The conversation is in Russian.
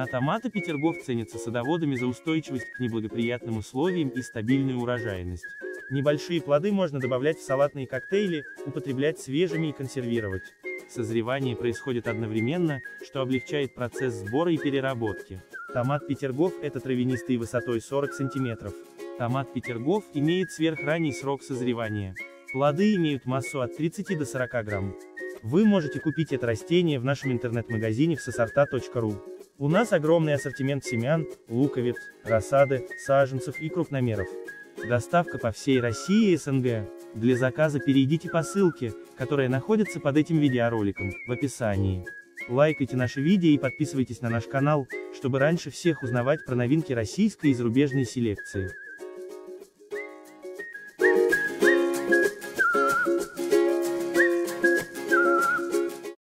Семена томата Петергоф ценятся садоводами за устойчивость к неблагоприятным условиям и стабильную урожайность. Небольшие плоды можно добавлять в салатные коктейли, употреблять свежими и консервировать. Созревание происходит одновременно, что облегчает процесс сбора и переработки. Томат Петергоф – это травянистый высотой 40 см. Томат Петергоф имеет сверхранний срок созревания. Плоды имеют массу от 30 до 40 грамм. Вы можете купить это растение в нашем интернет-магазине всесорта.ру. У нас огромный ассортимент семян, луковиц, рассады, саженцев и крупномеров. Доставка по всей России и СНГ. Для заказа перейдите по ссылке, которая находится под этим видеороликом, в описании. Лайкайте наши видео и подписывайтесь на наш канал, чтобы раньше всех узнавать про новинки российской и зарубежной селекции.